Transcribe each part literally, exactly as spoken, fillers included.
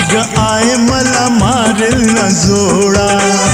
ग आय मला मारेल ना जोडा.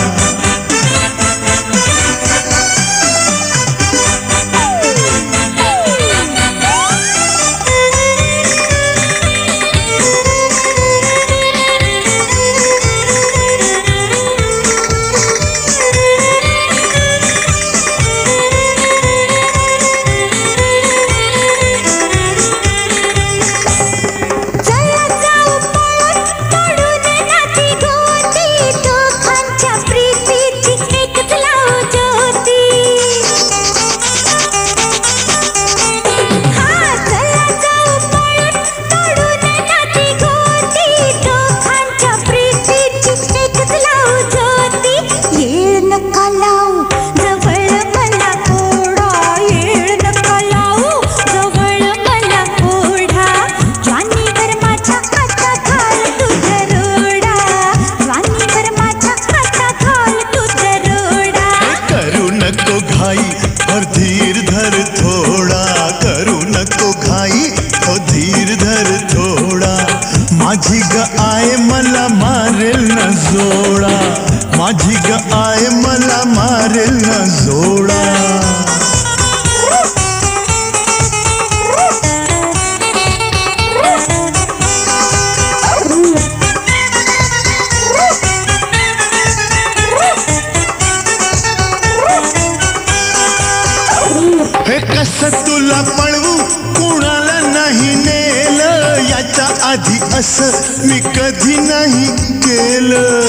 और धीर धर थोड़ा, करू नको घाई ओ धीर धर थोड़ा. माझी ग आय मला मारेल न जोडा, माझी ग आय मला मारेल न जोडा. हे कसं तुला पळवू कुणाला नाही नेल, याच्या आधी असं मी कधी नाही केलं.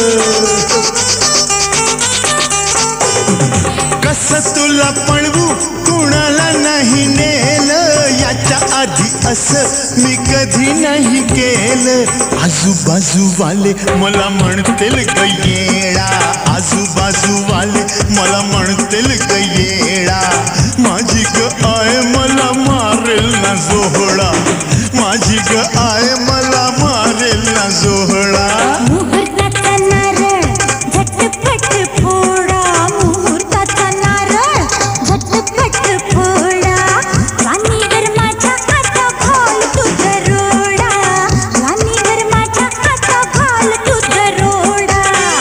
कसं तुला पळवू कुणाला नाही नेल, याच्या आधी असं मी कधी नाही केलं. आजूबाजूवाले मला म्हणतील ग येडा, आजूबाजूवाले मला म्हणतील ग येडा. माझी ग आय मला मारेल ना जोहळा, माझी ग आय मला मारेल ना जोहळा. मुहूर्ताचा नारळ झटपट फोडा, मुहूर्ताचा नारळ झटपट फोडा. राणीवर माझ्या हाता घाल तू दरोडा, राणीवर माझ्या हाता घाल तू दरोडा.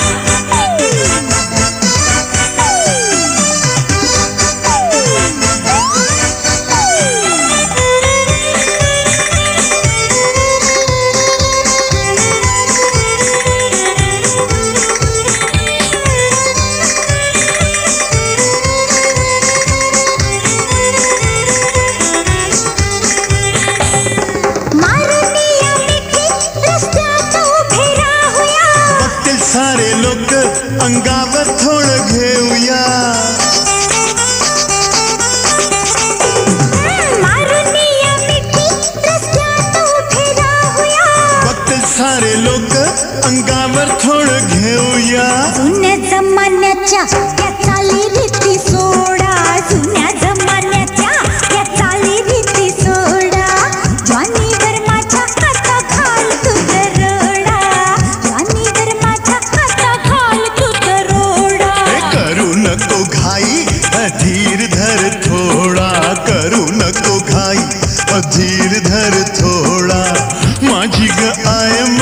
सारे लोक अंगावर थोडं घेऊया, बघतील सारे लोक अंगावर थोडं घेऊया. जुन्या जमान्याच्या त्या चाली रीती सोडा, जुन्या जमान्याच्या त्या चाली रीती सोडा. ज्वानीवर माझ्या हाता घाल तू दरोडा, ज्वानीवर माझ्या हाता घाल तू दरोडा. करू नको घाई धीर धर थोडा, करू नको घाई धीर धर थोडा. माझी ग आय